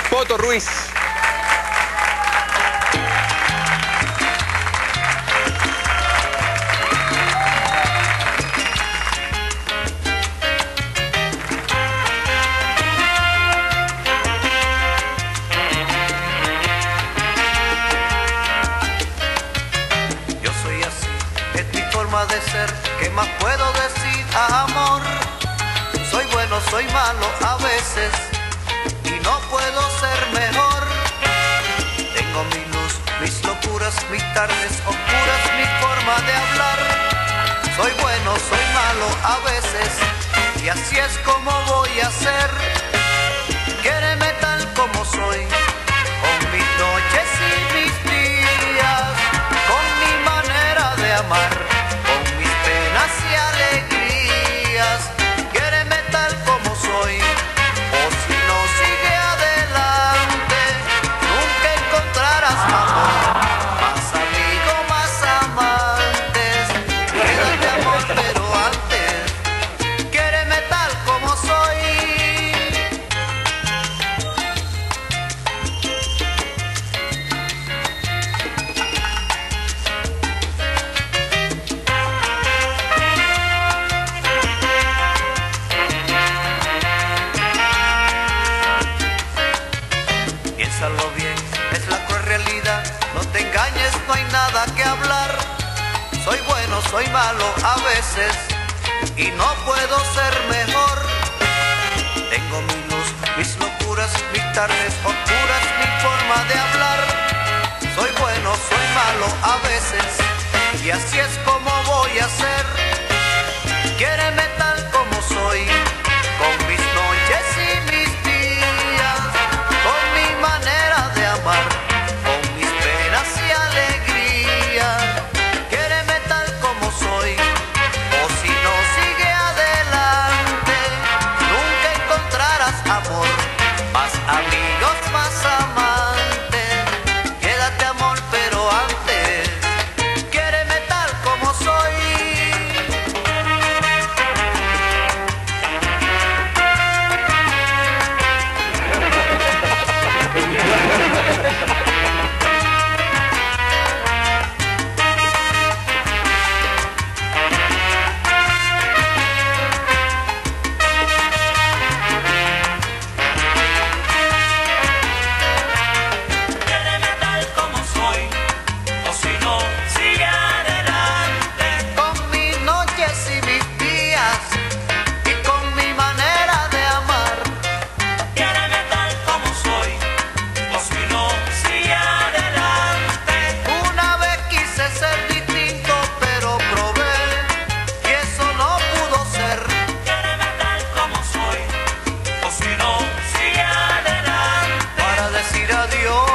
Poto Ruiz. Yo soy así, es mi forma de ser. ¿Qué más puedo decir, amor? Soy bueno, soy malo a veces y no puedo ser mejor. Tengo mi luz, mis locuras, mis tardes oscuras, mi forma de hablar. Soy bueno, soy malo a veces y así es como voy a ser. Quiéreme tal como soy, con mis noches y mis días, con mi manera de amar, con mis penas y alegrías. Quiéreme tal como soy, o si no sigue adelante, nunca encontrarás amor, más amigo, más amantes. Quédate amor, pero antes, quiéreme tal como soy. Piénsalo bien, es la cruel realidad, no te engañes, no hay nada que hablar. Soy bueno, soy malo a veces y no puedo ser mejor. Tengo mi luz, mis locuras, mis tardes oscuras, mi forma de hablar. Soy bueno, soy malo a veces y así es como voy a ser. Quiéreme tal como soy, con mis noches y mis días, con mi manera de amar, con mis penas y alegrías. Quiéreme tal como soy, o si no sigue adelante, nunca encontrarás amor, más amigos, más amantes. Quédate amor, pero antes, quiéreme tal como soy. Quiéreme tal como soy, o si no, sigue adelante. Con mis noches y mis días y con mi manera de amar. Quiéreme tal como soy, o si no, sigue adelante. Una vez quise ser distinto, pero probé y eso no pudo ser. Quiéreme tal como soy, o si no, sigue adelante. Para decir adiós